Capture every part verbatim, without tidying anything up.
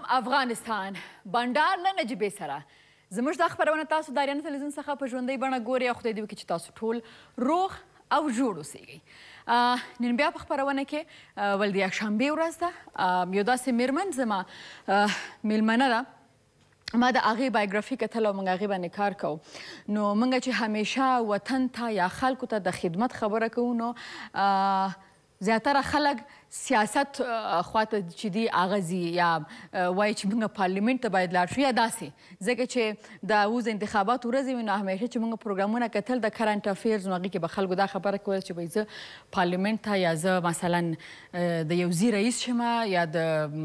افغانستان بنډار له نجیبې سره زموږ دا خپرونه تاسو د آریانا تلویزیون څخه په ژوندۍ بڼه ګورئ او خدای دې وکړي چې تاسو ټول روغ او جوړ اوسئ. نن بیا په خپرونه کې ول د یکشنبې ورځ ده. یو داسې میرمن زما میلمنه ده، ما د هغې بایوګرافي کتله او موږ هغې باندې کار کوو. نو موږ چې همیشه وطن ته یا خلکو ته د خدمت خبره کوو، نو زیاتره خلک سیاست خواته چې دي هغه ځي یا وایي چې موږ پارلیمنټ ته باید لاړ شو یا داسې، ځکه چې د اوس د انتخاباتو ورځې وي، نو همیشه چې موږ پروګرامونه کتل د کرنټ افیرز، نو هغې کې به خلکو دا خبره کوله چې وایي زه پارلیمنټ ته یا زه مثلا د یو ځي رئیس شم یا د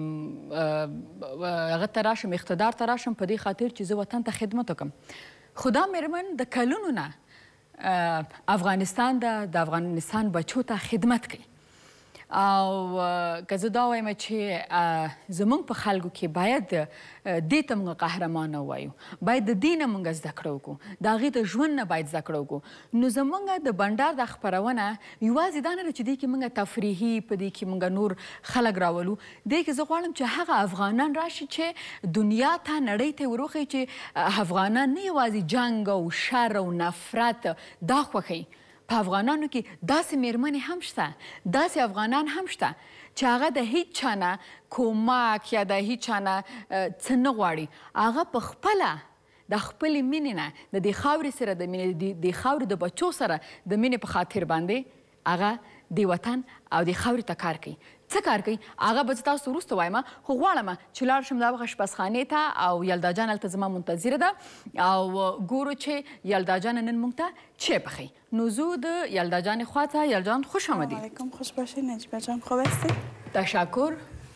هغه ته راشم اقتدار ته راشم په دې خاطر چې زه وطن ته خدمت وکړم. خو دا میرمن د کلونو نه افغانستان ده، د افغانستان بچو ته خدمت کوي. او که زه دا وایم چې زموږ په خلکو کې باید دې ته موږ قهرمانه ووایو، باید د دې نه موږ زده کړه وکړو، د هغې د ژوند نه باید زده کړه وکړو. نو زموږ د بنډار دا خپرونه یوازې دا نه ده چې دې کې موږ تفریحي، په دې کې موږ نور خلک راولو، دې کې زه غواړم چې هغه افغانان راشي چې دنیا ته، نړۍ ته یې وروښیي چې افغانان نه یوازې جنګ او شر او نفرت دا خوښوي، په افغانانو کې داسې میرمنې هم شته، داسې افغانان هم شته چې هغه د هیڅ چا نه کومک یا د هیڅ چا نه څه نه غواړي، هغه په خپله د خپلې مینې نه د دې خاورې سره د مینې د خاورې د بچو سره د مینې په خاطر باندې هغه د وطن او د خاورې ته کار کوي. څه کار کوي هغه به زه تاسو وروسته وایم، خو غواړم چې لاړ شم د هغه اشپزخانې ته او یلدا جان هلته زما منتظره ده او ګورو چې یلدا جان نن موږ ته چی پخوي. نو زو د یلدا جان خواته. یلدا جان خوش آمدید. علیکم، خوش باشید. نجیبه جان خوب هستید؟ تشکر.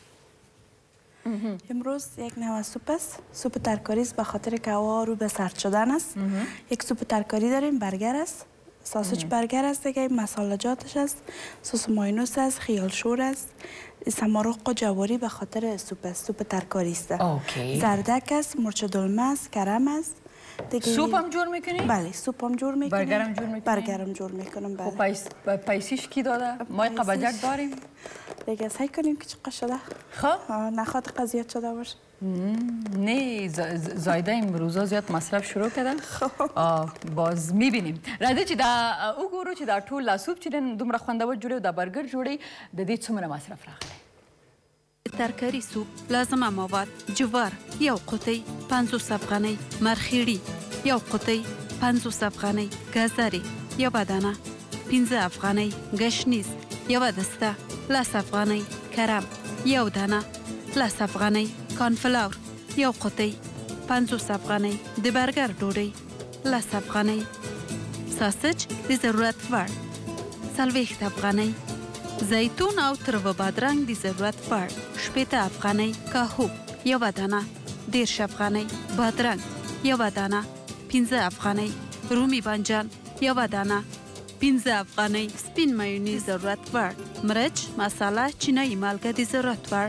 امروز یک نوع سوپ است، سوپ ترکاری است، به خاطر که هوا رو به سرد شدن است. یک سوپ ترکاری داریم، برگر است، ساسج برگر است دیگه، مسالجاتش است، سس ماینوس است، خیال شور است، سمارق و جواری به خاطر سوپ است، سوپ ترکاری است. زردک است، مرچ دلمه است، کرم است. سوپ هم جور میکنی؟ بله، سوپ هم جور میکنیم. برگر هم جور میکنیم؟ برگر هم جور میکنم. بله. پیس پیسیش کی داده؟ ما قبجت داریم؟ دیگه سعی کنیم که چقدر شده. خب نخواد قضیت شده باشه. نه زایده امروزا زیاد مصرف شروع کردن. باز میبینیم راځي چې دا وګورو چې دا ټول لاسوب چې دومره خوندور جوړي او دا برګر جوړي د دې څومره مصرف راغلی. ترکاری سوپ لازمه مواد: جوار یو قوطی پنځوس افغانۍ، مرخیړي یو قوطی پنځوس افغانۍ، ګازرې یوه دانه پنځه افغانۍ، ګشنیز یوه دسته لس افغانۍ، کرم یو دانه لس افغانۍ، کارنفلاور یو قوطی پنځوس افغانۍ، د برګر ډوډۍ لس افغانۍ، ساسج د ضرورت وړ څلوېښت افغانۍ، زیتون او تربه بادرنګ د ضرورت وړ شپېته افغانۍ، کاهو یوه دانه دېرش افغانۍ، بادرنګ یوه دانه پنځه افغانۍ، رومي بانجان یوه دانه پنځه افغانۍ، سپین مایونیز ضرورت وړ، مرچ، مساله، چینایي مالګه د ضرورت وړ.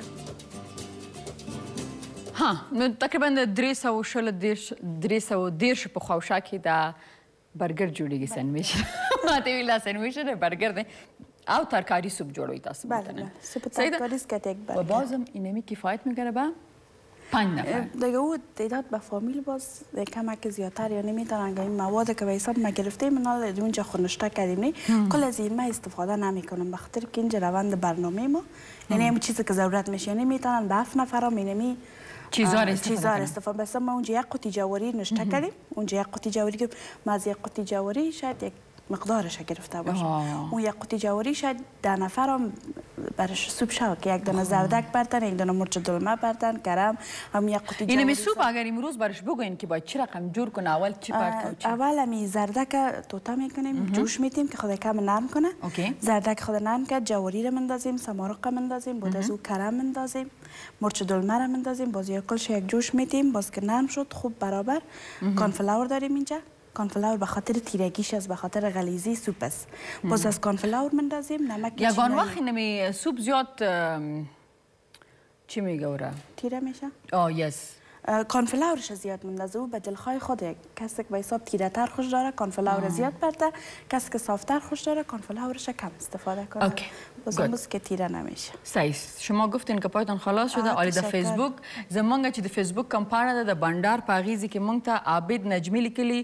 ها نو تقریبا د درې سوه شل درې سوه دېرش په خواوشا کې دا برګر جوړېږي، سینډویچ ماته ویل دا سینډویچ نه برګر دی او ترکاری سوپ جوړوی تاسو. بله بله، سوپ ترکاری است که یک برگر. و بازم اینمی کفایت میکنه به پنج نفر دیگه. او تعداد به فامیل باز کمک زیادتر یا نمیتونن که این مواد که به حساب ما گرفتیم منال اونجا خونشته کردیم نه کل از این ما استفاده نمیکنم به خاطر که اینجا روند برنامه ما یعنی همون چیزی که ضرورت میشه نمیتونن به هفت نفر هم اینمی چیزا رو استفاده استفاده بس ما اونجا یک قوطی جواری نشته کردیم، اونجا یک قوطی جواری که ما از یک قوطی جواری شاید یک مقدارش گرفته باشه. اون یک قوطی جواری شاید ده نفر هم برش سوپ شود که یک دانه زردک بردن، یک دانه مرچ دلمه بردن، کرم، هم یک قوطی جواری. اینمی سوپ اگر امروز برش بگوین که باید چی رقم جور کنه، اول چی پرت کنه؟ اول همی زردک توتا میکنیم، جوش میتیم که خود کم نرم کنه. زردک خود نرم کرد، جواری رو مندازیم، سمارق مندازیم، بعد از او کرم مندازیم، مرچ دلمه رو مندازیم، باز یک کلش یک جوش میتیم، باز که نرم شد خوب برابر. کارنفلاور داریم اینجا. کارنفلاور به خاطر تیرگیش است، به خاطر غلیظی سوپ است. باز از کارنفلاور مندازیم، نمک چینایی. یگان وقت اینمی سوپ زیاد چی میگه ورا؟ تیره میشه؟ آه یس. کانفلاورش زیاد مونده او به دلخواه خود کسی که به حساب تیره تر خوش داره کانفلاور زیاد برده، کسی که صافتر خوش داره کانفلاورش کم استفاده کنه. بازم بس که تیره نمیشه. صحیح. شما گفتین که پایتون خلاص شده. آلی در فیسبوک زمانگه چی در فیسبوک کمپانه ده در بندر پاغیزی که مونگ تا عابد نجمی لیکلی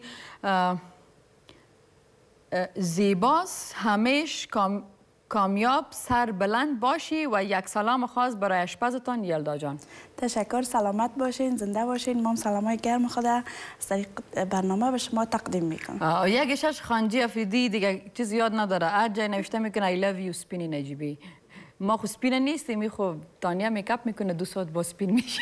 زیباس همیش کام کامیاب سر بلند باشی و یک سلام خاص برای اشپزتان یلدا جان. تشکر، سلامت باشین، زنده باشین. ما سلامای گرم خود از طریق برنامه به شما تقدیم میکنم. یکیشش خانجی افریدی دیگه چیز یاد نداره، هر جای نوشته میکنه I love you سپینی نجیبی. ما خو سپینه نیستیم، می خو تانیا میکاپ میکنه دو ساعت با سپین میشه.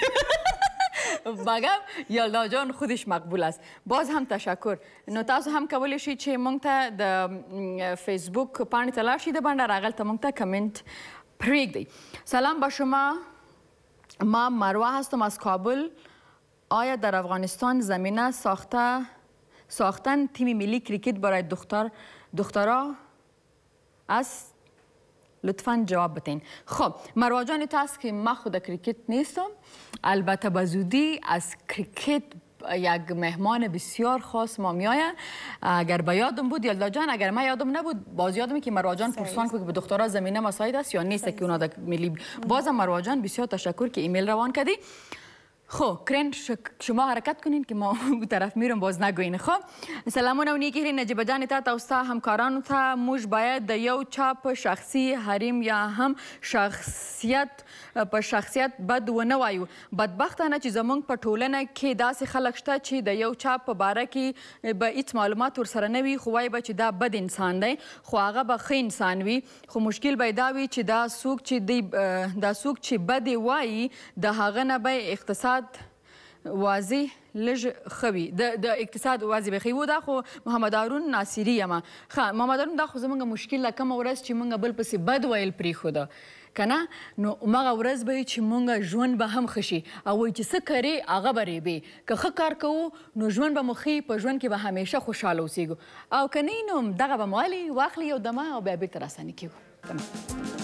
بگم یلدا جان خودش مقبول است. باز هم تشکر. نو تاسو هم کولی شئ چې مونږ ته د فیسبوک پاڼې ته لاړ شئ د بندر هغلته مونږ ته کمنت پرېږدئ. سلام به شما، ما مروه هستم از کابل. آیا در افغانستان زمینه ساخته ساختن تیم ملی کریکت برای دختر دخترها است؟ لطفاً جواب بتین. خب مروه جان تو است که ما خود کریکت نیستم، البته به زودی از کریکت یک مهمان بسیار خاص ما میآید. اگر به یادم بود یلدا جان، اگر من یادم نبود باز یادم که مروه جان پرسان که به دخترها زمینه مساعد است یا نیست که اونا در ملی. بازم مروه جان بسیار تشکر که ایمیل روان کردی. خب کرن شما حرکت کنین که ما به طرف میرم باز نگوین. خب سلامون و نیکی نجیب جان تا توستا همکارانو ته موږ باید د یو چا په شخصي حریم یا هم شخصیت په شخصیت بد ونه وایو. بدبختانه چې زمونږ په ټولنه کې داسې خلک شته چې د یو چا په باره کې به هیڅ معلومات ورسره نه وي، خو وایي به چې دا بد انسان دی، خو هغه به ښه انسان وي. خو مشکل به دا وي چې دا څوک چې دی دا څوک چې بد وایي د هغه نه به اقتصاد واضح لږ ښه وي، د اقتصاد واضح به ښه وي. دا خو محمد هارون ناصري یم. ښه محمد هارون دا خو زموږ مشکل له کومه ورځ چې موږ بل پسې بد ویل پرېښوده که نه، نو همغه ورځ به وي چې موږ ژوند به هم ښه شي. او وایي چې څه کرې هغه به ریبې. که ښه کار کوو نو ژوند به مو ښه په ژوند کې به همیشه خوشحاله اوسېږو، او که نه نو دغه به مو والي واخلي یو دمه او بیا بېرته راساني کېږو.